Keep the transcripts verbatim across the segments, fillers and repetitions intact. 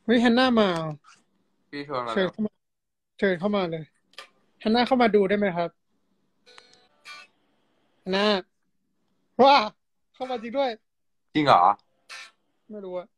เฮ้ยฮันน่ามาพี่ชวนมาเชิแล้วญเข้ามาเชิญเข้ามาเลยฮันน่าเข้ามาดูได้ไหมครับฮันน่าว้าเข้ามาจริงด้วยจริงเหรอไม่รู้อะ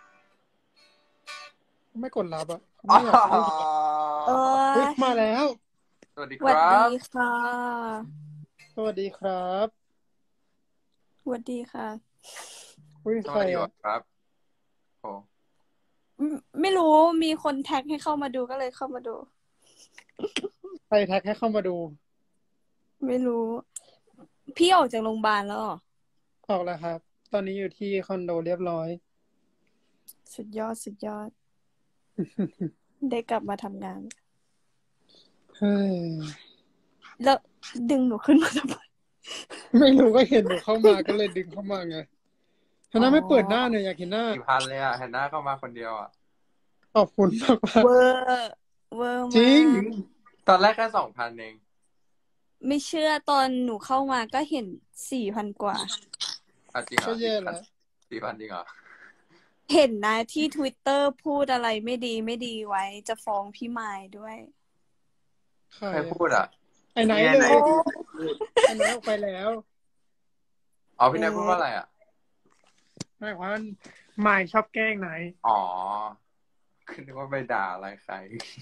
ไม่กดรับอะอ๋อไม่อยากไม่โอ้เฮ้ยยมาแล้วสวัสดีสวัสดีครับค่ะสวัสดีครับสวัสดีค่ะเฮ้ยสใครวัสดีอะครับโอ้ไม่ไม่รู้มีคนแท็กให้เข้ามาดูก็เลยเข้ามาดูใครแท็กให้เข้ามาดูไม่รู้ พี่ออกจากโรงพยาบาลแล้วเหรอออกแล้วครับ ตอนนี้อยู่ที่คอนโดเรียบร้อยสุดยอดสุดยอด ได้กลับมาทำงานเฮ้ยแล้วดึงหนูขึ้นมาทำไมไม่รู้ก็เห็นหนูเข้ามาก็เลยดึงเข้ามาไงฮันน่าอ๋อไม่เปิดหน้าหน่อยอยากเห็นหน้ากี่พันเลยอ่ะแฮนน่าเข้ามาคนเดียวอ่ะขอบคุณมากมากเวอร์เวอร์จริงมากตอนแรกแค่สองพันเองไม่เชื่อตอนหนูเข้ามาก็เห็นสี่พันกว่าอ่ะจริงเหรก็อแย่แล้วสี่พันจริงเหรอเห็นนะที่ Twitter พูดอะไรไม่ดีไม่ดีไว้จะฟ้องพี่มายด้วยใครใครพูดอ่ะไอ้ไหนนี่เลไงยไหนไอ้ไหนออกไปแล้วอ๋อพี่นายพูดว่าอะไรอ่ะไม่ว่าไม่ชอบแกล้งไหนอ๋อคือนึกว่าไปด่าอะไรใคร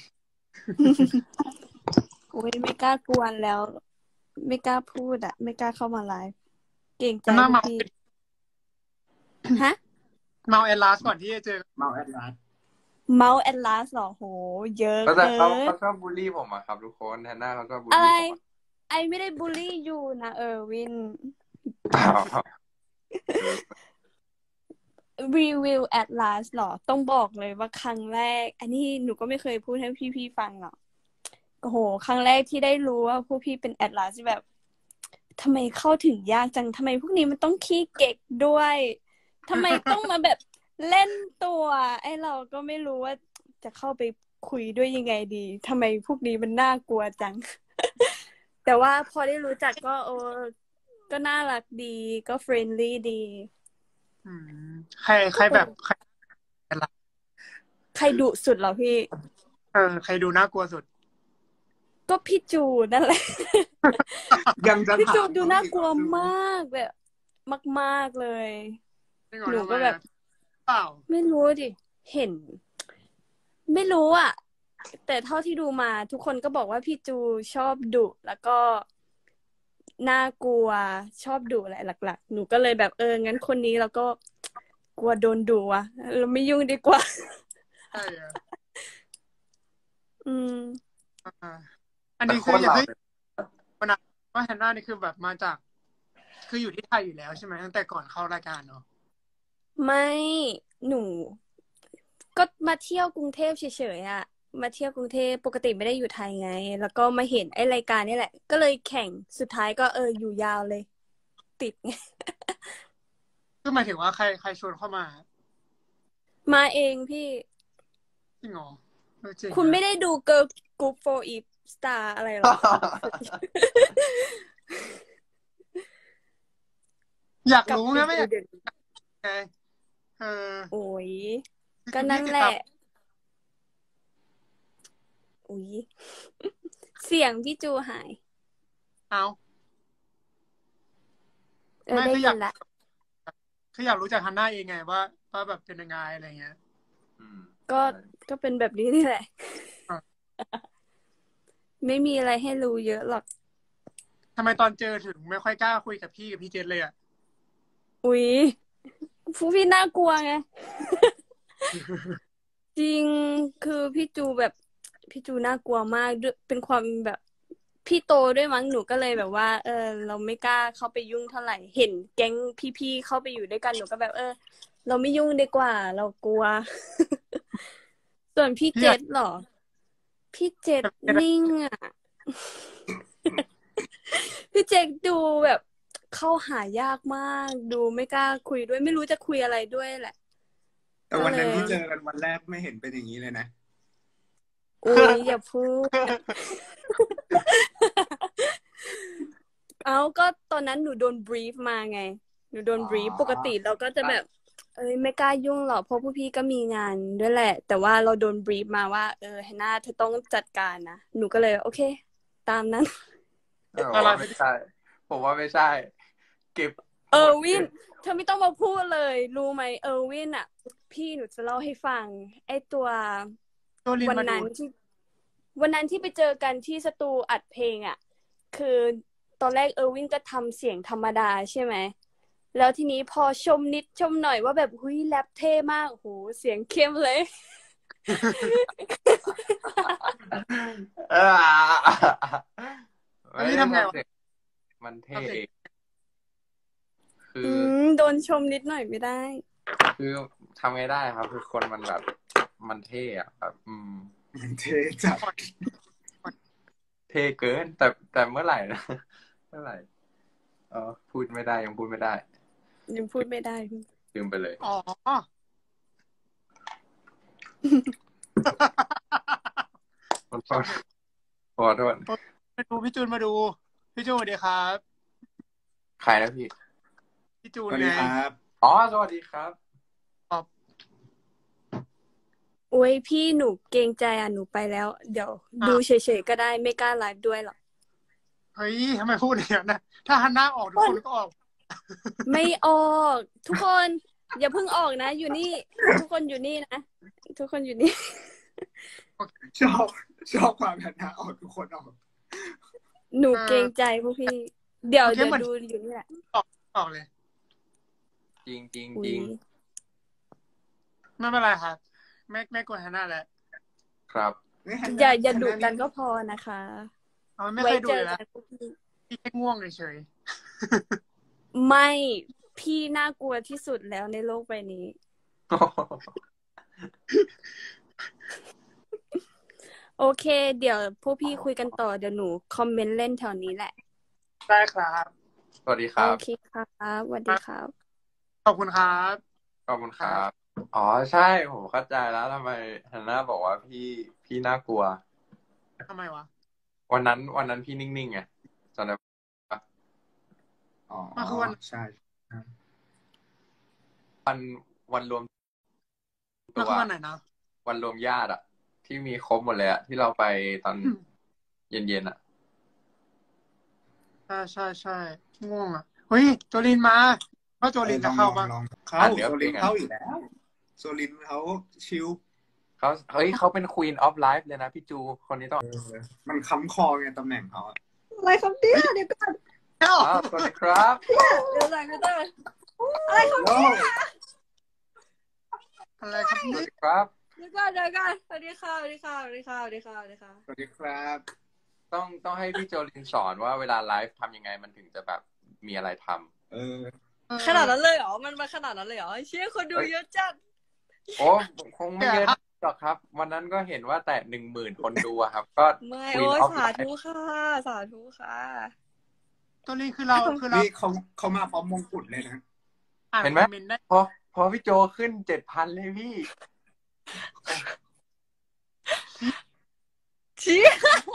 โอ้ยไม่กล้ากวนแล้ว ไม่กล้าพูดอะไม่กล้าเข้ามาไลฟ์เก่งใจหน้าพวเมากพี่ฮะเมาแอดลาสก่อนที่จะเจอเมาแอดลาสเมาส์แอดลาสหรอโห เยอะก็แต่เกิเขานเขาชอบบูลลี่ผมอะครับทุกคนแฮนน่าเขาก็บูลอะไรลี่ผมไอไม่ได้บูลลี่อยู่นะเออวินอะรีวิวแอดลาสหรอ ต้องบอกเลยว่าครั้งแรก อันนี้หนูก็ไม่เคยพูดให้พี่ๆฟังหรอกโอ้โห ครั้งแรกที่ได้รู้ว่าพวกพี่เป็นแอดลาสแบบทำไมเข้าถึงยากจังทำไมพวกนี้มันต้องขี้เก๊กด้วยทำไมต้องมาแบบเล่นตัว ไอเราก็ไม่รู้ว่าจะเข้าไปคุยด้วยยังไงดีทำไมพวกนี้มันน่ากลัวจัง แต่ว่าพอได้รู้จักก็โอ้ก็น่ารักดีก็เฟรนลี่ดีอืมใครใครแบบใครใครดุสุดเหรอพี่เออใครดูน่ากลัวสุดก็พี่จูนั่นแหละยังจะพี่ถาจูมดูน่ากลัวมากแบบมากๆเลยจริงเหรอหนูทำไมก็แบบอะเปล่าไม่รู้ดิ เห็น ไม่รู้อ่ะ แต่เท่าที่ดูมา ทุกคนก็บอกว่าพี่จูชอบดุแล้วก็น่ากลัวชอบดุแหละหลักๆ หนูก็เลยแบบเอองั้นคนนี้เราก็กลัวโดนดุอ่ะเราไม่ยุ่งดีกว่าใช่อะอืมอ่าอันแต่นี้โคคือตรอยากเราให้เลยว่าแฮนนานี่คือแบบมาจาก คืออยู่ที่ไทยอยู่แล้วใช่ไหมตั้งแต่ก่อนเข้ารายการเนาะไม่หนู ก็มาเที่ยวกรุงเทพเฉยๆอ่ะ มาเที่ยวกรุงเทพปกติไม่ได้อยู่ไทยไง แล้วก็มาเห็นไอ้รายการนี่แหละ ก็เลยแข่งสุดท้ายก็เอออยู่ยาวเลย ติดไงคือหมายถึงว่าใครใครชวนเข้ามามาเองพี่จริงเหรอเออจริงคุณนะไม่ได้ดู Girl Group for Eve Star อะไรหรออยากกลับรู้ไปนะไม่อดูยากเด็กไงเออโอ้ยคือก็พี่นั่นติดแหตาละมอุ้ย เสียงพี่จูหายเอาเออไม่ได้คืออยิยากนละคืออยากรู้จากฮันน่าเองไงว่าว่าแบบเป็นยังไงอะไรเงี้ยอืมก็ ก็เป็นแบบนี้นี่แหละอ่ะไม่มีอะไรให้รู้เยอะหรอกทำไมตอนเจอถึงไม่ค่อยกล้าคุยกับพี่กับพี่เจษเลยอ่ะอุ๊ยพวกพี่น่ากลัวไง จริง คือพี่จูแบบ พี่จูน่ากลัวมากด้วยเป็นความแบบ พี่โตด้วยมั้งหนูก็เลยแบบว่า เออ เราไม่กล้าเข้าไปยุ่งเท่าไหร่ เห็นแก๊งพี่ๆเข้าไปอยู่ด้วยกันหนูก็แบบ เออ เราไม่ยุ่งดีกว่า เรากลัว ส่วนพี่พี่เจอยากษเหรอ พี่เจษเป็นนิ่งอ่ะ พี่เจษดูแบบเข้าหายากมาก ดูไม่กล้าคุยด้วย ไม่รู้จะคุยอะไรด้วยแหละแต่ก็วันเลนั้นยที่เจอกันวันแรกไม่เห็นเป็นอย่างนี้เลยนะอุ๊ยอย่าพูด เอาก็ตอนนั้นหนูโดนบรีฟมาไง หนูโดนอ๋อบรีฟปกติเราก็จะแบบเอ้ยไม่กล้ายุ่งหรอกเพราะพวกพี่ก็มีงานด้วยแหละ แต่ว่าเราโดนบรีฟมาว่าเออแฮนนาเธอต้องจัดการนะหนูก็เลยโอเคตามนั้นผมว่าไม่ใช่ผมว่าไม่ใช่ เก็บเออร์วินเธอไม่ต้องมาพูดเลยรู้ไหมเออร์วินอ่ะ พี่หนูจะเล่าให้ฟัง ไอ้ตัวโจลินวันมาดูนั้นที่ วันนั้นที่ไปเจอกันที่สตูอัดเพลงอ่ะ คือตอนแรกเออร์วินก็ทำเสียงธรรมดาใช่ไหมแล้วทีนี้พอชมนิดชมหน่อยว่าแบบหุยแรปเท่มากโหเสียงเข้มเลยเออเฮ้ยทำไงวะมันเท่เองคือือมโดนชมนิดหน่อยไม่ได้คือทำไงได้ครับ คือคนมันแบบ มันเท่อะแบบอืมมันเท่จัดเท่เกิน แต่แต่เมื่อไหร่นะ เมื่อไหร่เออพูดไม่ได้ยังพูดไม่ได้ยังพูดไม่ได้ลืมไปเลยอ๋อขอโทษขอโทษมาดูพี่จูนมาดูพี่จูนสวัสดีครับใครนะพี่พี่จูสนวัสไงดีครับอ๋อสวัสดีครับโอ้ยพี่หนูเกรงใจอ่ะหนูไปแล้ว เดี๋ยวดูเฉยๆก็ได้ไม่กล้าไลฟ์ด้วยหรอกเฮ้ยทำไมพูดอย่างนั้นนะถ้าฮันน่าออกทุกคนก็ออกไม่ออก ทุกคน อย่าเพิ่งออกนะ อยู่นี่ ทุกคนอยู่นี่นะทุกคนอยู่นี่ชอบชอบความแพนนาออกทุกคนออกหนูเกรงใจพวกพี่ เดี๋ยวโอเคเดี๋ยวเหมือนดูอยู่นี่แหละออกเลยจริงจริงอุ๊จยริงไม่เป็นไรครับไม่ไม่กดฮันน่าแล้วครับอย่าอย่าดุกันก็พอนะคะเอาไม่ไว้เคยดูเจอเลยนะกันพวกพี่พี่แค่ง่วงเฉยไม่พี่น่ากลัวที่สุดแล้วในโลกใบนี้ โอเค เดี๋ยวพวกพี่คุยกันต่อเดี๋ยวหนูคอมเมนต์เล่นแถวนี้แหละๆได้ครับสวัสดีครับโอเคครับสวัสดีครับขอบคุณครับขอบคุณครับ อ๋อใช่ผมเข้าใจแล้วทำไมฮันน่าบอกว่าพี่พี่น่ากลัวทำไมวะวันนั้น วันนั้นพี่นิ่งๆไงจำได้ปะอ๋อมันคือวันใช่วันวันรวมมันตัคือววันไหนนะวันรวมญาติอะที่มีครบหมดเลยอะที่เราไปตอนอืมเย็นๆอะใช่ใช่ใช่ง่วงอ่ะเฮ้ยโจลินมาเพราะโจลินจะเข้าลปะองลองเข้าอ่านเนื้อโซเพลลิงนอะเข้าอีกแล้วโซลินเขาชิลเขาเฮ้ยเขาเป็น Queen of Life เลยนะพี่จูคนนี้ต้องเออมันค้ำคอไงตำแหน่งเขาอะอะไรครับเนี่ยเดี๋ยวก่อนเอ้าอ้าวสวัสดีครับเดี๋ยวหลังก็ต้องอะไรครับโอ้อะไรครับสเนี่วัสยดีครับเดี๋ยวก่อนเดี๋ยวก่อนสวัสดีค่ะสวัสดีค่ะสวัสดีค่ะสวัสดีค่ะสวัสดีค่ะสวัสดีครับต้องต้องให้พี่โจลินสอนว่าเวลาไลฟ์ทำยังไงมันถึงจะแบบมีอะไรทำเออขนาดนั้นเลยเหรอ มันมาขนาดนั้นเลยเหรอเชี่ยคนดูเยอะจัดโอ้คงไม่เยอะหรอกครับ วันนั้นก็เห็นว่าแต่หนึ่งหมื่นคนดูอะครับ ก็ไม่ Queen โอ้ย of สา Life ธุค่ะ สาธุค่ะโจลินคือเราคือเรานี่เขาเขามาพร้อมมงกุฎเลยนะอ่านเห็นคไหมอมเมนต์ได้พอพอพี่โจขึ้นเจ็ดพันเลยพี่เชี่ย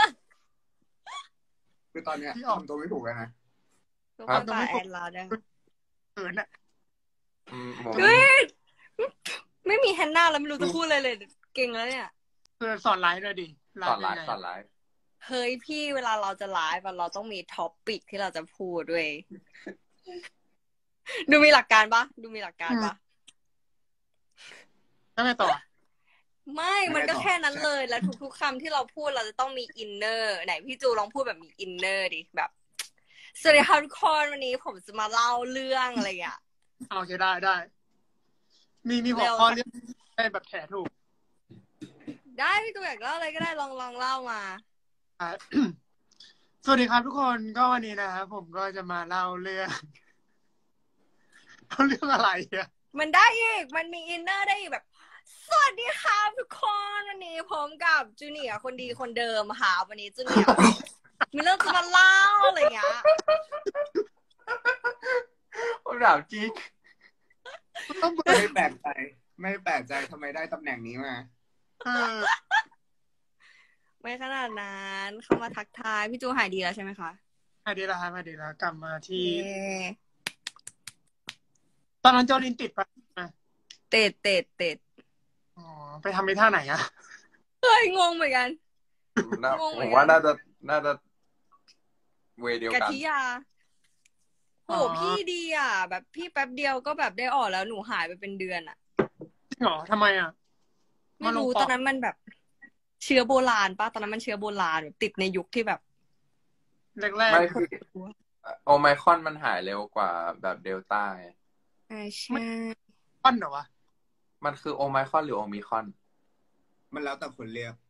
คือตอนเนี้ยทำตัวไม่ถูกเลยนะทุกคนตาแอนลาเนี่ยเขินอ่ะอืมผมเฮ้ยไม่มีแฮนนาแล้วไม่รู้จะพูดอะไรเลย เก่งแล้วเนี่ยคือสอนไลฟ์ด้วยดิสอนไลยังฟ์ไงสอนไลฟ์เฮ้ยพี่เวลาเราจะไลฟ์อะเราต้องมีท็อปปิกที่เราจะพูดด้วย ดูมีหลักการปะดูมีหลักการปะแล้วไงต่อไม่ มันก็แค่นั้นเลย แล้วทุกๆคำที่เราพูดเราจะต้องมีอินเนอร์ ไหนพี่จูลองพูดแบบมีอินเนอร์ดิแบบสวัสดีค่ะทุกคนวันนี้ผมจะมาเล่าเรื่องอะไรอย่างเงี้ยเอาโอเคได้ได้ มีมีหัวข้อเรื่องได้แบบแถถูกได้พี่จูอยากเล่าอะไรก็ได้ลองลองเล่ามาอ่ะ สวัสดีครับทุกคนก็วันนี้นะครับผมก็จะมาเล่าเรื่อง เล่าเรื่องอะไรอ่ะมันได้อีก มันมีอินเนอร์ได้อีกแบบ สวัสดีครับทุกคนวันนี้ผมกับจูเนียร์คนดีคนเดิมค่ะวันนี้จูเนียร์ มีเรื่องจะมาเล่าอะไรอย่างเงี้ยผมถามจริงต้องไม่แปลกใจ ไม่แปลกใจทำไมได้ตำแหน่งนี้มาเออไม่ขนาดนั้นเข้ามาทักทายพี่จูหายดีแล้วใช่ไหมคะมาดีแล้วครับมาดีแล้วกลับมาที่เย้ตอนนั้นโจลินติดไปะเตดเตดเตดอ๋อไปทำในท่าไหนอะเฮ้ยงงเหมือนกันน่างงเหผมือนมกัว่าน น่าจะน่าจะเวย์เดียวกะกันทิยาโหพี่ดีอ่ะ แบบพี่แป๊บเดียวก็แบบได้ออกแล้วหนูหายไปเป็นเดือนอ่ะจริงเหรอทำไมอะไม่รู้ตอนนั้นมันแบบ เชื้อโบราณป่ะตอนนั้นมันเชื้อโบราณแบบติดในยุคที่แบบแรกแรกไม่คือโอไมครอนมันหายเร็วกว่าแบบเดลต้าไงใช่ใช่ปั้นเหรอวะมันคือโอไมครอนหรือโอมิครอนมันแล้วแต่คนเรียก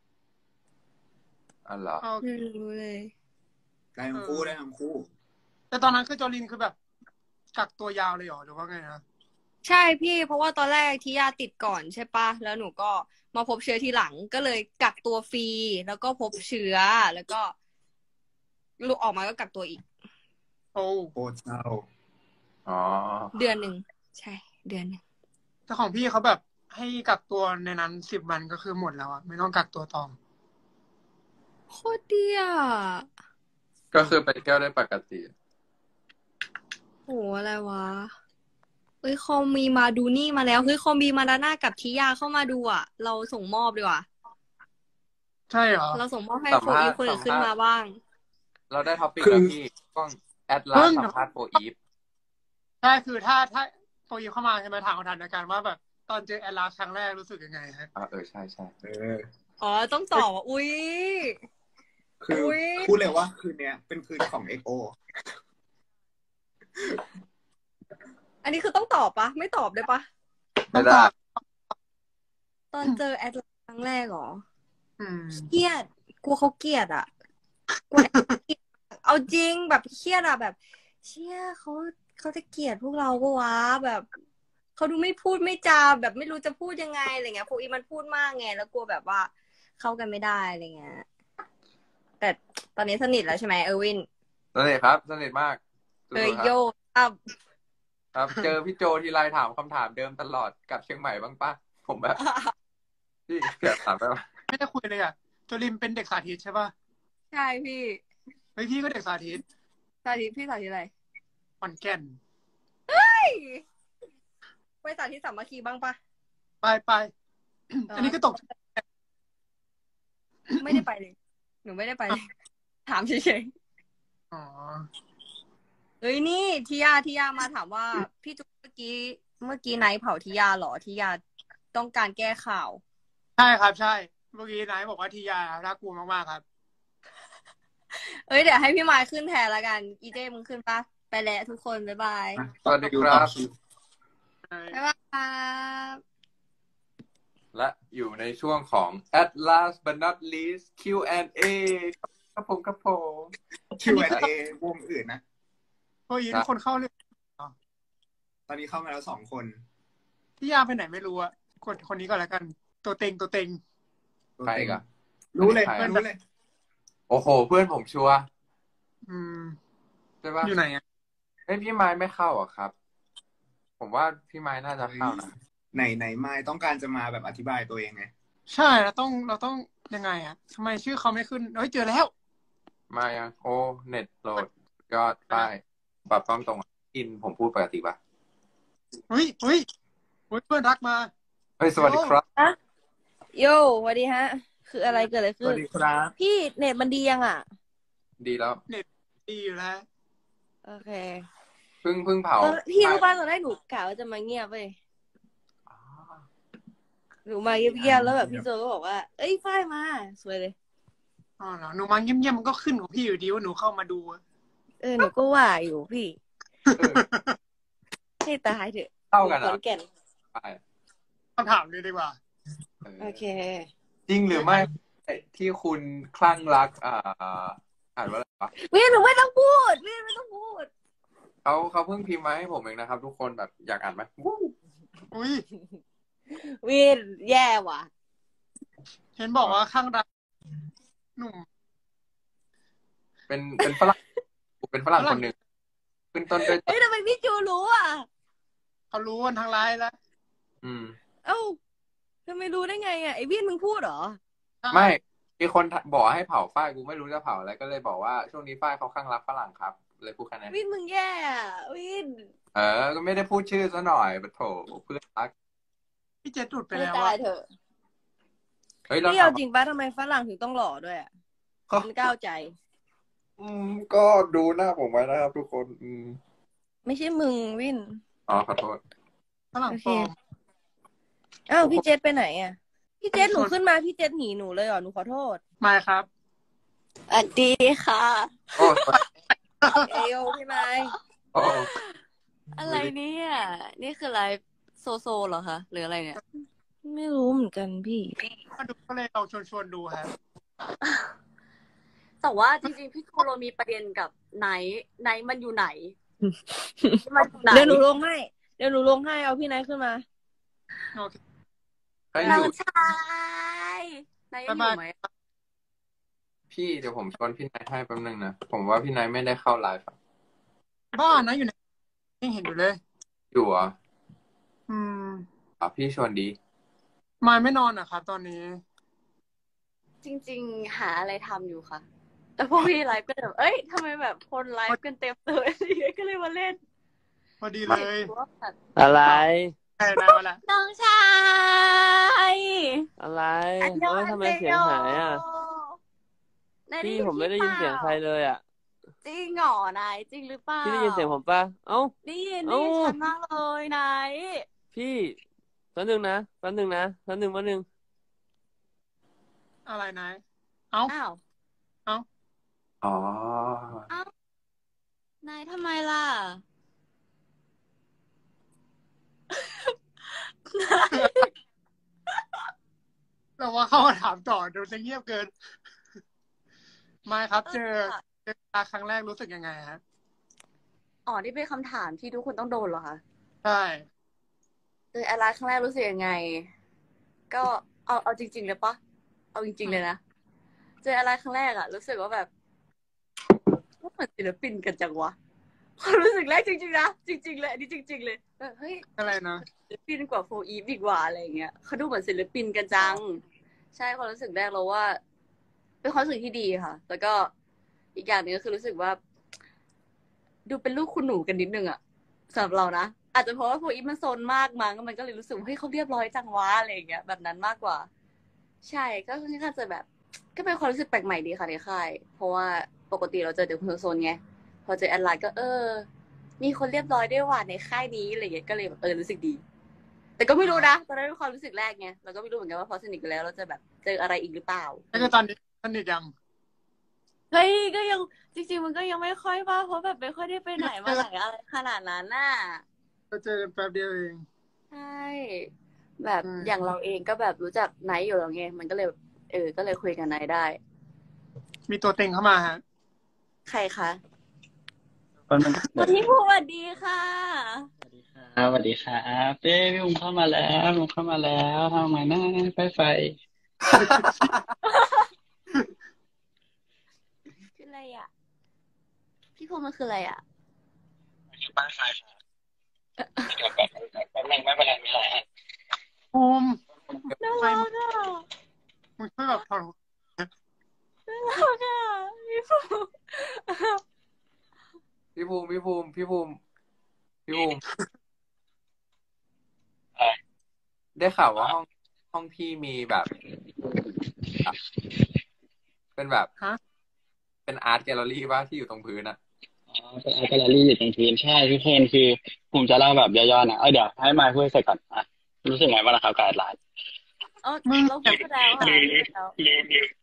อ๋อเหรอเอาไม่รู้เลยได้ทั้งคู่ได้ทั้งคู่แต่ตอนนั้นคือโจลินคือแบบกักตัวยาวเลยเหรอหรือว่าไงนะใช่พี่เพราะว่าตอนแรกที่ยาติดก่อนใช่ปะแล้วหนูก็มาพบเชื้อทีหลังก็เลยกักตัวฟรีแล้วก็พบเชื้อแล้วก็ลูกออกมาก็กักตัวอีกโอ้โคตรเศร้าอ๋อเดือนหนึ่งใช่ เดือนหนึ่งแต่ของพี่เขาแบบให้กักตัวในนั้นสิบวันก็คือหมดแล้วอะไม่ต้องกักตัวต่อโคตรดีอ่ะก็คือไปเที่ยวได้ปกติโหอะไรวะเอ้ยคอมมีมาดูนี่มาแล้วเฮ้ยคอมมีมาดาน่ากับทิยาเข้ามาดูอ่ะ เราส่งมอบดีกว่าใช่เหรอเราส่งมอบให้สัมโฟภาษณ์อีฟคนอื่นขึ้นมาบ้างเราได้ท็อปปิ้งคือแล้วพี่กล้องแอดลาเพิ่สงสัมภาษณ์โฟอีฟใช่คือถ้าถ้าโปรยเข้ามาใช่ไหมถามคำถามในการว่าแบบตอนเจอแอลลาครั้งแรกรู้สึกยังไงฮะอ่าเออใช่ใช่เอออ๋อต้องตอบว่าอุ้ยคืออย พูดเลยว่าคืนเนี้ยเป็นคืนของเอ็กโออันนี้คือต้องตอบปะไม่ตอบได้ปะไม่ได้ตอนเจอแอดลาสครั้งแรกเหรออืมเครียดกลัวเขาเกลียดอ่ะกลัวแอดเกลียดเอาจริงแบบเครียดอ่ะแบบ เชี่ยเขาเขาจะเกลียดพวกเราปะวะแบบเขาดูไม่พูดไม่จาแบบไม่รู้จะพูดยังไงอะไรเงี้ยพวกอีมันพูดมากไงแล้วกลัวแบบว่า เข้ากันไม่ได้อะไรเงี้ยแต่ตอนนี้สนิทแล้วใช่ไหมเออร์วินสนิทครับสนิทมากเอยสู้ๆครับโยครับครับ เจอพี่โจทีไรถามคำถามเดิมตลอดกลับเชียงใหม่บ้างปะผมแบบพี่เกิดถามได้ปะไม่ได้คุยเลยอะโจลินเป็นเด็กสาธิตใช่ป่ะใช่พี่เฮ้ยพี่ก็เด็กสาธิตสาธิตพี่สาธิตอะไรขอนแก่นไปสาธิตสามัคคีบ้างปะไปไป อันนี้ก็ตกไม่ได้ไปเลย หนูไม่ได้ไปเลย ถามเฉยอ๋อๆเอ้ยนี่ทิยาทิยามาถามว่าพี่จุ๊กเมื่อกี้เมื่อกี้ไนท์เผาทิยาเหรอทิยาต้องการแก้ข่าวใช่ครับใช่เมื่อกี้นายบอกว่าทียาน่ากลัวมากๆครับเอ้ยเดี๋ยวให้พี่ไมค์ขึ้นแทนละกัน อีเจ้มึงขึ้นปะไปแล้วทุกคนบ๊ายบายสวัสดีครับบ๊ายบายครับและอยู่ในช่วงของ at last but not least คิว แอนด์ เอ ครับผมครับผมคิว แอนด์ เอ วงอื่นนะโอ้ยทุกคนเข้าเรื่องตอนนี้เข้ามาแล้วสองคนทียาไปไหนไม่รู้อะคนคนนี้ก่อนแล้วกัน ตัวเต็งตัวเต็งใครกันรู้เลยใครรู้เลยโอ้โห เพื่อนผมชัวร์อืมใช่ปะอยู่ไหนอะเอ้ยพี่ไม้ไม่เข้าอ่ะครับ ผมว่าพี่ไม้น่าจะเข้านะไหนไหนไม่ต้องการจะมาแบบอธิบายตัวเองไงใช่เราต้องเราต้องยังไงอะทำไมชื่อเขาไม่ขึ้นเฮ้ยเจอแล้วมายังโอ้เน็ตโหลดยอดป้ายปรับกล้องตรงอินผมพูดปกติปะเฮ้ยเฮ้ยเฮ้ยเพื่อนรักมาเฮ้ยสวัสดีครับโย่สวัสดีฮะ คืออะไรเกิดอะไรสขึ้วัน สดีครับพี่เน็ตมันดียังอ่ะดีแล้วดีอยู่แล้วโอเคเพิ่งเพิ่งเผาตอนพี่รู้ป่ะตอนแรกหนูกะว่าจะมาเงียบเว้ยอ๋อหนูมาเงียบๆแล้วแบบพี่โจก็บอกว่า เอ้ยฝ้ายมา สวยเลยอ๋อเหรอหนูมาเงียบๆมันก็ขึ้นของพี่อยู่ดีว่าหนูเข้ามาดูอะเออหนูก็ว่าอยู่พี่เออให้ตายเถอะเท่ากันขเหรออนแก่นไปคำถามเลยดีกว่าเออโอเคจริงหรือไม่ที่คุณคลั่งรักอ่าอ่านว่าอะไรวะวินหนูไม่ต้องพูดวินไม่ต้องพูดเขาเขาเพิ่งพิมพ์มาให้ผมเองนะครับ ทุกคนแบบอยากอ่านไหมวู้อุ้ยวินแย่ว่ะเห็นบอกว่าข้างรักหนุ่มเป็นเป็นฝรั่งเป็นฝรั่งคนหนึ่งขึ้นต้นด้วยเฮ้ยทำไมพี่จูรู้อ่ะเขารู้กันทางไลน์แล้วอืมเอ้าทำไมรู้ได้ไงอ่ะไอ้วินมึงพูดเหรอไม่มีคนบอกให้เผาฝ้ายกูไม่รู้จะเผาอะไรก็เลยบอกว่าช่วงนี้ฝ้ายเขาข้างรักฝรั่งครับ เลยพูดแค่นั้นวินมึงแย่อะวินเออ ก็ไม่ได้พูดชื่อซะหน่อยปะโถเพื่อนรักพี่เจตุดไปให้แล้วตาอะยเถอะเฮ้ยเราพี่เอาทำจริงป่ะทำไมฝรั่งถึงต้องหล่อด้วยอ่ะมันก้าวใจอืมก็ดูหน้าผมไว้นะครับทุกคน อืมไม่ใช่มึงวินอ๋อขอโทษฝรั่งโอปเคลอมอ้าวพี่เจษไปไหนอ่ะพี่เจษหนูขึ้นมาพี่เจษหนีหนูเลยเหรอหนูขอโทษไม่ครับสวัสดีค่ะโอ้เอโยพี่ไม้โอ้อะไรเนี่ยนี่คือไลฟ์โซโซเหรอคะหรืออะไรเนี่ยไม่รู้เหมือนกันพี่มาดูก็เลยลองชวนชวนๆดูครับแต่ว่าจริงๆพี่ทูโรมีประเด็นกับไนท์ไนท์มันอยู่ไหนมันอยู่ไหนเดี๋ยวหนูลงให้เดี๋ยวหนูลงให้เอาพี่ไนท์ขึ้นมาโอเคให้อน้องยู่ชายไนท์ยังอยู่ไหมพี่เดี๋ยวผมชวนพี่นายให้แป๊บนึงนะ ผมว่าพี่นายไม่ได้เข้าไลฟ์อะบ้านะอยู่ไหนยังเห็นอยู่เลยอยู่เหรอ่ะอืมอ่ะพี่ชวนดีมายไม่นอนเหรอครับตอนนี้จริงๆหาอะไรทำอยู่ค่ะ แต่พวกพี่ไลฟ์ก็แบบเอ้ยทำไมแบบคนไลฟ์กันเต็มเลยก็เลยมาเล่นพอดีเลยว่าแบบอะไรใช่นะมาละน้องชายอะไรอันยเอ้อย นทำไมเซเสียโยงหายอ่ะนายพี่ด้ผมไม่ได้ยินเสียงใครเลยอ่ะจริงเหรอนายจริงหรือเปล่าพี่ได้ยินเสียงผมปะเอ้าได้ยินเอ้าได้ยินชัดมากเลยนายพี่แป๊บนึงนะแป๊บนึงนะแป๊บนึงแป๊บนึงอะไรนาย เอ้าอ้าวอ๋อนายทำไมล่ะเราว่าเข้ามาถามต่อเดี๋ยวจะเงียบเกิน มายครับ เจอเจอตาครั้งแรกรู้สึกยังไงฮะอ๋อนี่เป็นคำถามที่ทุกคนต้องโดนเหรอคะใช่เจออะไรครั้งแรกรู้สึกยังไง ก็เอาเอาจริงๆเลยปะเอาจริงๆเลยนะ เจออะไรครั้งแรกอะรู้สึกว่าแบบว่าเหมือนศิลปินกันจังวะความรู้สึกแรกจริงๆนะจริงๆเลยอันนี้จริง ๆ เลยแบบเฮ้ยอะไรนะศิลปินกว่าโฟอีฟอีกว่าอะไรอย่างเงี้ยเขาดูเหมือนศิลปินกันจัง ใช่ความรู้สึกแรกเราว่า เป็นความรู้สึกที่ดีค่ะ แล้วก็อีกอย่างหนึงก็คือรู้สึกว่า ดูเป็นลูกคุณหนูกันนิดนึงอะสำหรับเรานะอาจจะเพราะว่าโฟอีฟมันโซนมากมั้งมันก็เลยรู้สึกว่าเฮ้ยเขาเรียบร้อยจังวะอะไรอย่างเงี้ยแบบนั้นมากกว่า ใช่ก็ค่อนข้างจะแบบ ก็เป็นความรู้สึกแปลกใหม่ดีค่ะในค่าย เพราะว่าปกติเราเจอแต่คนโซนไงพอเจอแอดไลน์ก็เออ มีคนเรียบร้อยด้วยว่ะในค่ายนี้อะไรอย่างเงี้ยก็เลยแบบเออรู้สึกดี แต่ก็ไม่รู้นะตอนนั้นเป็นความรู้สึกแรกไงเราก็ไม่รู้เหมือนกันว่าพอสนิทกันแล้วเราจะแบบเจออะไรอีกหรือเปล่าแล้วก็ตอนนี้สนิทยังเฮ้ยก็ยังจริงๆมันก็ยังไม่ค่อยว่าเพราะแบบไม่ค่อยได้ไปไหนมาไหนอะไรขนาดนั้นน่ะเราเจอกันแป๊บเดียวเองใช่แบบอืมอย่างเราเองก็แบบรู้จักไนท์อยู่แล้วไงมันก็เลยแบบเออก็เลยคุยกับไนท์ได้มีตัวเต็งเข้ามาฮะใครคะแป๊บนึงสวัสดีผู้สวัสดีค่ะครับสวัสดีครับเต้พี่อุ้มเข้ามาแล้วอุ้มเข้ามาแล้วทำไมหน้าไฟไฟคืออะไรอ่ะ พี่ภูมิมันคืออะไรอ่ะคือป้ายไฟเดี๋ยวแป๊บนึงแป๊บนึงไม่เป็นไรไม่เป็นไรภูมิน่ารักอ่ะมึงช่วยแบบถอดน่ารักอ่ะพี่ภูมิพี่ภูมิพี่ภูมิพี่ภูมิพี่ภูมิได้ข่าวว่าห้องห้องพี่มีแบบอ่ะเป็นแบบฮะเป็นอาร์ตแกลเลอรี่ป่ะที่อยู่ตรงพื้นอ่ะอ๋อเป็นอาร์ตแกลเลอรี่อยู่ตรงพื้นใช่ทุกคนคือผมจะเล่าแบบย่อๆนะเอ้ยเดี๋ยวให้มายพูดเสร็จก่อนอ่ะรู้สึกไงบ้างล่ะครับกับแอดไลน์เออเราพูดแล้วค่ะลืมพูดแล้วลืมลืม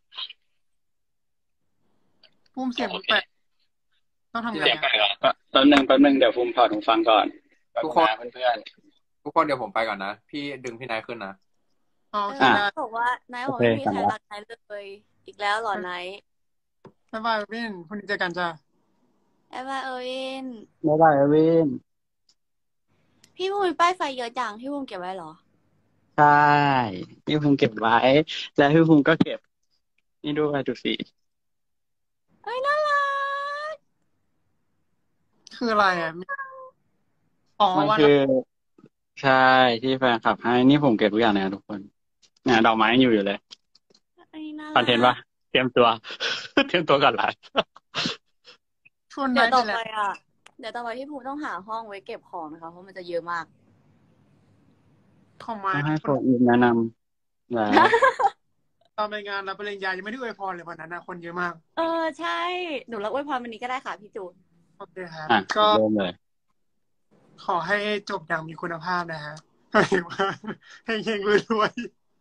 ภูมิเสียงมึงแปลกต้องทำไงเสียงอะแปลกเหรอแป๊บนึงแป๊บนึงเดี๋ยวภูมิถอดหูฟังก่อนทุกคนแป๊บงะเพื่อนทุกคนเดี๋ยวผมไปก่อนนะพี่ดึงพี่นายขึ้นนะอ๋อโอเคอ่ะได้บอกว่านายบอกโอเคไม่มีใครกลับมารักนายเลย อีกแล้วเหรอนายบ๊ายบายวินพรุ่งนี้เจอกันจ้าแอบว่าเอวินๆบ๊ายบายเวินพี่ภูมิมีป้ายไฟเยอะจังพี่ภูมิเก็บไว้เหรอใช่พี่ภูมิเก็บไว้ แล้วพี่ภูมิก็เก็บ นี่ด้วยดูสิเอ้ยน่ารักคืออะไรอ่ะมีอ๋อมันวันคือ ใช่ที่แฟนคลับให้นี่ผมเก็บทุกอย่างเลยนะทุกคนเนี่ยดอกไม้ยังอยู่อยู่เลยไอ้น่าคอนเทนต์ปะเตรียมตัว เตรียมตัวก่อนไลฟ์ชวนเดี๋นายยวต่อไปไปแล้วอ่ะ เดี๋ยวต่อไปพี่ภูมิต้องหาห้องไว้เก็บของนะคะ เพราะมันจะเยอะมากของไม้ต้องให้โฟอีฟแนะนำแล้วตอนไปงานรับปริญญายังไม่ได้อวยพรเลยวันนั้นนะคนเยอะมากเออใช่หนูรับอวยพรวันนี้ก็ได้ค่ะพี่จูนโอเคครับอ่ะก็เริ่มเลยขอให้จบอย่างมีคุณภาพนะฮะหมายถึงว่าเฮงๆรวย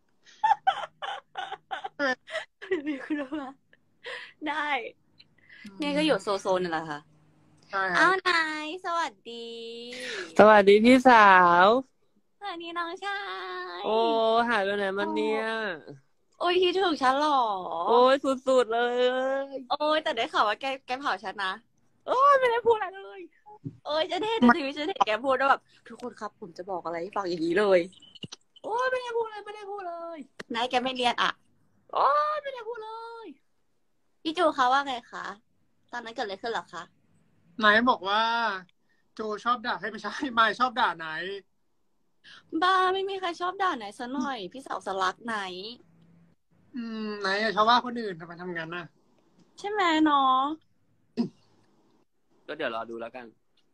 มีคุณภาพได้ๆเนี่ยก็อยู่โซโซนนั่นแหละค่ะใช่คอ้ารับวนายสวัสดีสวัสดีพี่สาวสวัสดีน้องชายโอ้หายไปไหนมันเนี่ยโอ้ยคิดถึงฉันเหรอโอ้ยสุดๆเลยโอ้ยแต่ได้ข่าวว่าแกแกเผาฉันนะโอ้ยไม่ได้พูดอะไรเลยโอ้ยฉันเห็นในทีวีฉันเห็นแกพูดว่าแบบทุกคนครับผมจะบอกอะไรให้ฟังอย่างนี้เลย โอ้ยไม่ได้พูดเลยไม่ได้พูดเลยนายแกไม่เรียนอ่ะโอ้ยไม่ได้พูดเลยพี่จูเขาว่าไงคะตอนนั้นเกิดอะไรขึ้นเหรอคะไหนบอกว่า โจชอบด่าให้ไม่ใช่ไม่ชอบด่าไหนบ้าไม่มีใครชอบด่าไหนซะหน่อย พี่สาวสลักไหนอืมไหนอะชอบว่าคนอื่นทำไมทำงานน่ะใช่ไหมเนาะก็เดี๋ยวรอดูแล้วกัน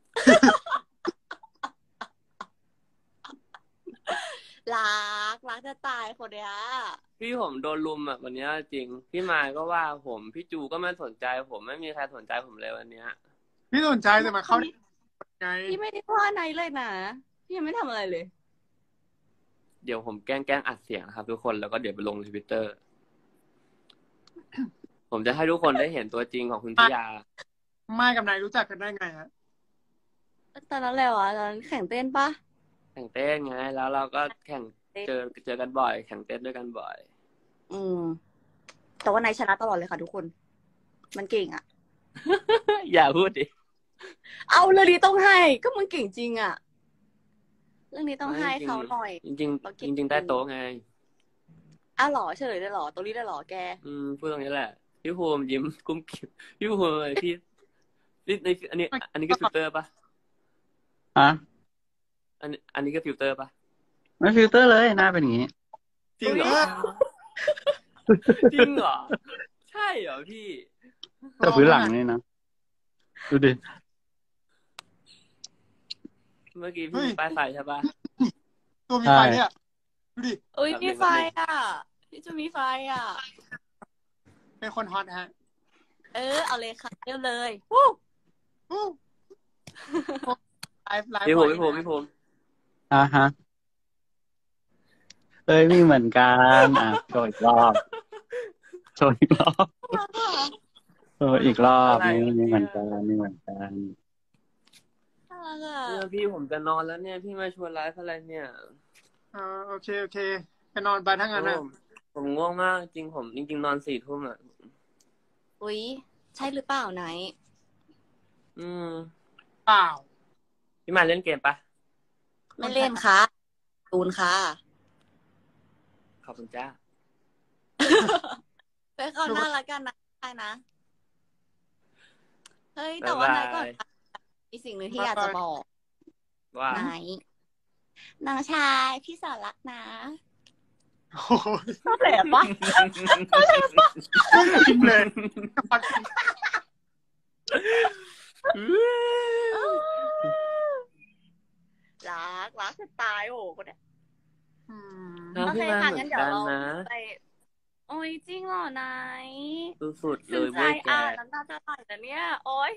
รักรักจะตายคนเนี้ยพี่ผมโดนลุมอ่ะวันเนี้ยจริง พี่มายก็ว่าผมพี่จูก็ไม่สนใจผมไม่มีใครสนใจผมเลยวันเนี้ยพี่สนใจแต่มาเข้าไงพี่ไม่ได้ว่าไหนเลยนะพี่ยังไม่ทำอะไรเลยเดี๋ยวผมแกล้งแกล้งอัดเสียงนะครับ ทุกคนแล้วก็เดี๋ยวไปลงทวิตเตอร์ ผมจะให้ทุกคนได้เห็นตัวจริงของคุณพิยาไม่กับนายรู้จักกันได้ไงฮะตอนนั้นแล้วอ่ะตอนนั้นแข่งเต้นปะแข่งเต้นไง แล้วเราก็แข่งเจอเจอกันบ่อย แข่งเต้นด้วยกันบ่อยอืม แต่ว่านายชนะตลอดเลยค่ะทุกคน มันเก่งอ่ะอย่าพูดดิเอาเรื่องนี้ต้องให้ ก็มันเก่งจริงอ่ะ เรื่องนี้ต้องให้เขาหน่อยจริงๆจริง ๆ จริง ๆ ได้โต๊ะไงอ้าวเหรอเฉลยได้เหรอตัวนี้ได้เหรอแกอืมพูดตรงนี้แหละ พี่ภูมิยิ้มกุ้มกิ่มพี่ภูมิอะไรพี่นี่ในอันนี้ อันนี้ก็ฟิลเตอร์ปะฮะอันนี้อันนี้ก็ฟิลเตอร์ปะไม่ฟิลเตอร์เลยหน้าเป็นอย่างนี้จริงเหรอ จริงเหรอ ใช่เหรอพี่แต่พื้นหลังนี่นะดูดิเมื่อกี้พี่มีป้ายไฟใช่ปะตัวมีไฟเนี่ยดูดิอุ้ยมีไฟอ่ะ พี่จะมีไฟอ่ะเป็นคนฮอตฮะเออ เอาเลยค่ะเร็วเลยวู้อู้ไลฟ์ไลฟ์พี่ภูมิบ่อยพี่ภูมิพี่ภูมิอ่ะฮะเอ้ยมีเหมือนกันอ่ะโชว์อีกรอบโชว์อีกรอบโชว์อีกรอบนี่มีเหมือนกันมีเหมือนกันน่ารักเนี่ยอ่ะพี่ผมจะนอนแล้วเนี่ย พี่มาชวนไลฟ์อะไรเนี่ยอ่าโอเคโอเคไปนอนไปทั้งนั้นนะผมผมง่วงมากจริงผมจริง ๆ นอนสี่ทุ่มอ่ะอุ้ยใช่หรือเปล่าไหนอืมเปล่าพี่มาเล่นเกมปะไม่เล่นค่ะตูนค่ะขอบคุณจ้าไปก่อนหน้าละกันนะได้นะ เฮ้ย แต่ว่านายก่อนมีสิ่งหนึ่งที่อยากจะบอกว่านายน้องชายพี่สาวรักนะโอ้โหชอบแหลมปะจริงเลยรักรักจะตายโอ้โหคนเนี้ยอืมน้องโอเคพี่มาค่ะเหมืองั้นนเดี๋ยวกันเรานะไปโอ้ยจริงเหรอนายสุดๆเลซึ้งยใจเว้ยแกอ่ะน้ำตาจะไหลแต่เนี้ยโอ้ย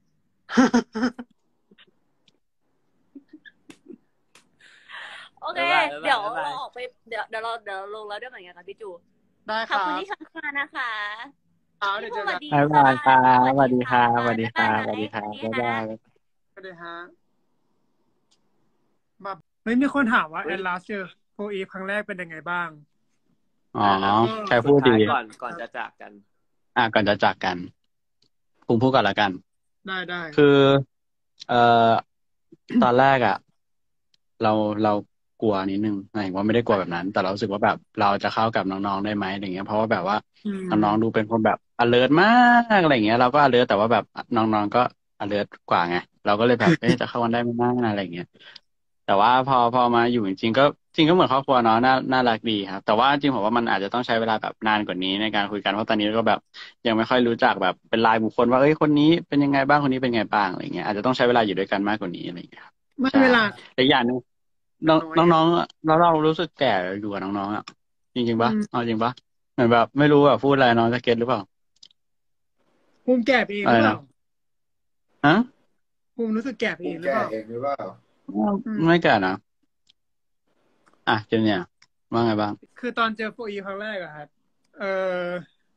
โอเค เดี๋ยวเราออกไปเดี๋ยวเดี๋ยวเราเดี๋ยวลงแล้วด้วยเหมือนกันค่ะพี่จูได้คขอบรับคุณที่ชวนมานะคะเอาเดี๋ยวเจอกันพี่บ๊ายภูมิบายครับสสวัวัสสดีดีค่ะครับสวัสดีครับสวัสดีครับบ๊ายบ๊ายบาบาย ยสวัสดีฮะแบบเฮ้ยมีคนถามว่าแอนลาสเจอโฟอีฟครั้งแรกเป็นยังไงบ้างอ๋อใครพูดดีสุท้ายก่อนก่อนจะจากกันอ่ะก่อนจะจากกันผมพูดก่อนละกันได้ได้คือ เอ่อ ตอนแรกอ่ะ เราเรากลัวนิดนึงหมายถึงว่าไม่ได้กลัวแบบนั้น แต่เรารู้สึกว่าแบบเราจะเข้ากับน้องๆได้ไหมอะไรเงี้ยเพราะว่าแบบว่าอืมน้องๆดูเป็นคนแบบ alert มากอะไรเงี้ยเราก็ alert แต่ว่าแบบน้องๆก็ alert กว่าไงเราก็เลยแบบ เอ๊ะจะเข้ากันได้ไหมนะอะไรเงี้ยแต่ว่าพอพอมาอยู่จริงๆก็จริงก็เหมือนครอบครัวเนาะน่าน่ารักดีครับ แต่ว่าจริงผมว่ามันอาจจะต้องใช้เวลาแบบนานกว่านี้ในการคุยกันเพราะตอนนี้ก็แบบ ยังไม่ค่อยรู้จักแบบเป็นรายบุคคลว่าเอ้ยคนนี้เป็นยังไงบ้างคนนี้เป็นไงบ้างอะไรเงี้ยอาจจะต้องใช้เวลาอยู่ด้วยกันมากกว่านี้อะไรเงี้ยครับไม่ใช่เวลาและอีกอย่างหนึงน้องน้อยน้องๆแล้วเรารู้สึกแก่อยู่กับน้องๆอ่ะจริงๆปะอืมเอาจริงปะเหมือนแบบไม่รู้แบบพูดอะไรน้องจะเก็ตหรือเปล่าภูมิแก่ไปเองหอะรืไรอเปนะล่าฮะภูมิรู้สึกแก่ไปกูเองหรือแก่เปล่าเองหรือเปล่าอืมไม่แก่นะอ่ะเจนเนี่ยว่าไงบ้างคือตอนเจอโฟอีครั้งแรกอะครับเออ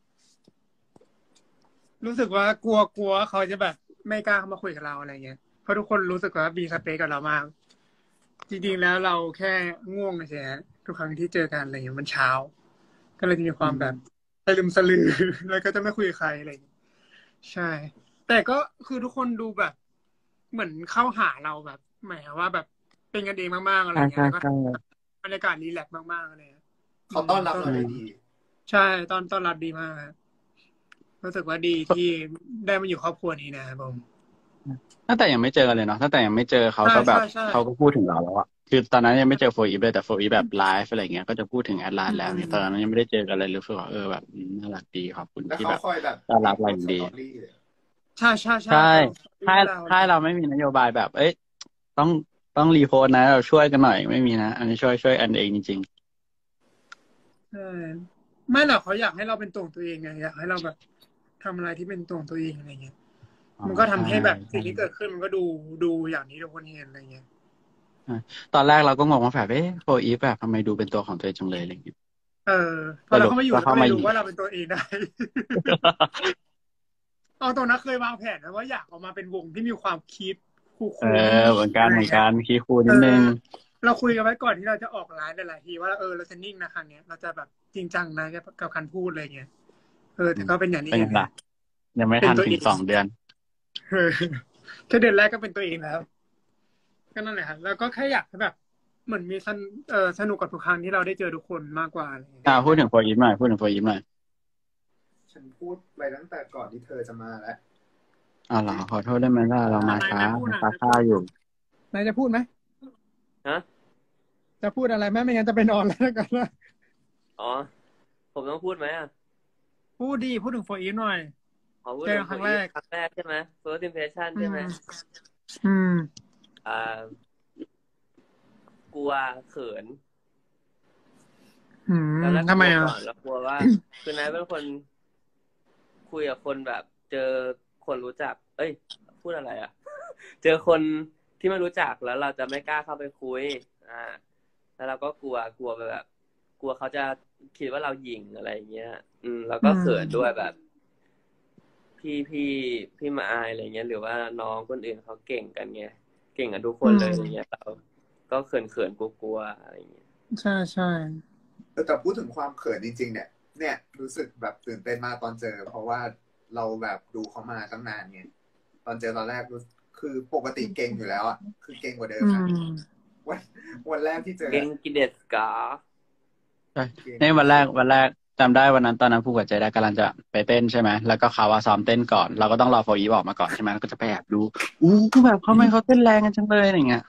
รู้สึกว่ากลัวกลัวเขาจะแบบไม่กล้าเข้ามาคุยกับเราอะไรเงี้ยเพราะทุกคนรู้สึกว่ามีสเปคกับเรามาก จริงๆแล้วเราแค่ง่วงเฉยๆฮะทุกครั้งที่เจอกันอะไรเงี้ยมันเช้า ก็เลยจะมีความแบบสลืมสลือ แล้วก็จะไม่คุยกับใครอะไรอย่างเงี้ยใช่ แต่ก็คือทุกคนดูแบบ เหมือนเข้าหาเราแบบหมายความว่าแบบเป็นกันเองมากๆอะไรใช่เงี้ยใช่แล้วก็ใช่บรรยากาศรีแลกซ์มากๆอะไรเงี้ยเขาต้อนรับอืมเราได้ดีใช่ตอนต้อนรับดีมากครับรู้สึกว่าดีที่ได้มาอยู่ครอบครัวนี้นะครับผมตั้งแต่ยังไม่เจอกันเลยเนาะตั้งแต่ยังไม่เจอเขาใช่ก็แบบใช่ใช่เขาก็พูดถึงเราแล้วอะคือตอนนั้นยังไม่เจอโฟอีฟเลยแต่โฟอีฟแบบไลฟ์อะไรเงี้ยก็จะพูดถึงแอดลานแล้วเนี่ยตอนนั้นยังไม่ได้เจอกันเลยรู้สึกว่าเออแบบอืมน่ารักดีขอบคุณแล้วที่เขาแบบคอยแบบต้อนรับเราอย่างดีสตอรี่เลยใช่ใช่ใช่ใช่เขาถ้าเราถ้าเราไม่มีนโยบายแบบ เอ้ยต้องต้องรีโพสต์นะเราช่วยกันหน่อยไม่มีนะอันนี้ช่วยช่วยอันเองจริงใช่ไม่หรอกเขาอยากให้เราเป็นตัวของตัวเองไงอยากให้เราแบบทำอะไรที่เป็นตัวของตัวเองอะไรเงี้ยๆอ๋อมันก็ทำให้แบบใช่สิ่งที่เกิดขึ้นมันก็ดูดูอย่างนี้ทุกคนเห็นอะไรเงี้ยตอนแรกเราก็งงว่าแบบเอ๊ะโฟอีฟแบบทำไมดูเป็นตัวของตัวเองจังเลยอะไรอย่างเงี้ยเออพอเราเข้ามาอยู่แล้วเราก็เข้าเลมายรู้อยู่ว่าเราเป็นตัวเองได้ เอาตรงนั้นเคยวางแผนนะว่าอยากออกมาเป็นวงที่มีความคิดคูลเอๆอเหมือนกันเหมือนกันคีคูนิเอดนึงอเราคุยกันไว้ก่อนที่เราจะออกไลฟ์หลายๆทีว่าเออเราจะนิ่งนะครั้งเนี้ยเราจะแบบจริงจังนะกับการพูดอะไรเงี้ยเออแต่ก็เป็นอย่างนี้เป็นเอไงงล่ะ ยังไม่ทันถึงสองเดือนเออแค่เดือนแรกก็เป็นตัวเองแล้ว ก็นั่นแหละครับแล้วก็แค่อยากให้แบบ เหมือนมีสนเออสนุกกับทุกครั้งที่เราได้เจอทุกคนมากกว่าอะไรเงี้ยอ่าพูดถึงโฟอีฟหน่อยพูดถึงโฟอีฟหน่อยฉันพูดไปตั้งแต่ก่อนที่เธอจะมาแล้วอ่าเหรอขอโทษได้ไหมล่ะเรามาช้าไม่พูดนะตาข้าอยู่นายจะพูดไหมฮะจะพูดอะไรไหมไม่งั้นจะไปนอนแล้วกันนะอ๋อ ผมต้องพูดไหมอ่ะพูดดีพูดถึงโฟอีฟหน่อยขอพูดเจอถึงครั้งแรกครั้งแรกใช่ไหม first impression ใช่ไหมอืมอ่า กลัวเขินอืมตอนแรกทำไมกลัวอ่ะก่อนแล้วกลัวว่า คือนายเป็นคนคุยกับคนแบบ เจอคนรู้จัก เอ้ย พูดอะไรอ่ะ เจอคนที่ไม่รู้จักแล้วเราจะไม่กล้าเข้าไปคุย อ่า แล้วเราก็กลัวกลัวแบบ กลัวเขาจะคิดว่าเราหยิ่งอะไรอย่างเงี้ย อืม แล้วก็เขินด้วยแบบ พี่พี่พี่มาอายอะไรเงี้ย หรือว่าน้องคนอื่นเขาเก่งกันไงเก่งกันทุกคนเลยอย่างเงี้ยเราก็เขินเขินกลัวๆอะไรอย่างเงี้ยใช่ใช่แต่พูดถึงความเขินจริงๆเนี่ย เนี่ยรู้สึกแบบตื่นเต้นมากตอนเจอ เพราะว่าเราแบบดูเขามาตั้งนานไงตอนเจอตอนแรกรู้คือปกติเก่งอยู่แล้วอ่ะคือเก่งกว่าเดิมอืนะมวันวันแรกที่เจอเก่งกิเดสกาใช่นี่วันแรกวันแรกจำได้วันนั้นตอนนั้นผู้กับใจได้กำลังจะไปเต้นใช่ไหมแล้วก็เขาว่าซ้อมเต้นก่อน เราก็ต้องรอโฟอีฟออกมาก่อนใช่ไหมแล้วก็จะไปแอบดูอู้คือแบบเขาไม่เขาเต้นแรงกันจังเลยอะไรเงี้ย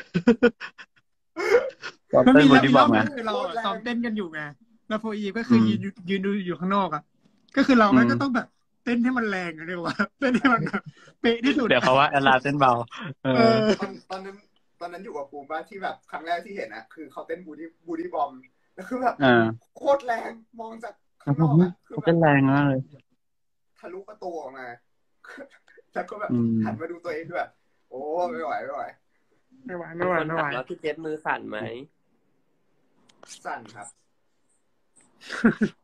ซ้อมมันเต้นมีบแล้นวมีที่บรออก บไงนึงคือเราอะซ้อมเต้นกันอยู่ไงแล้วโฟอีฟก็คือยืนอยู่ยืนดูอยู่ข้างนอกอ่ะ ก็คือเราแม่งก็ต้องแบบเต้นให้มันแรงอะเรียกว่าเต้นให้มันแบบเป๊ะที่สุดเดี๋ยวเขาว่าแอลลาเต้นเบาเอเอออตอนตอนนั้นตอนนั้นอยู่กับภูมิบ้านที่แบบครั้งแรกที่เห็นนะคือเขาเต้นบูดี้บูดี้บอมแล้วคือแบบเออโคตรแรงมองจากข้าแล้งวน ผมอกอ่ะคือเขาแบเต้บนแรงมากเลยทะลุประตูออกมาแล้วก็แบบอืมหันมาดูตัวเองด้วยแบบโอ้ไม่ไหวไม่ไหวไม่ไหวมีไม่ไหวคนไม่ถาไหวมว่าพี่เจฟมือสั่นไหมสั่นครับ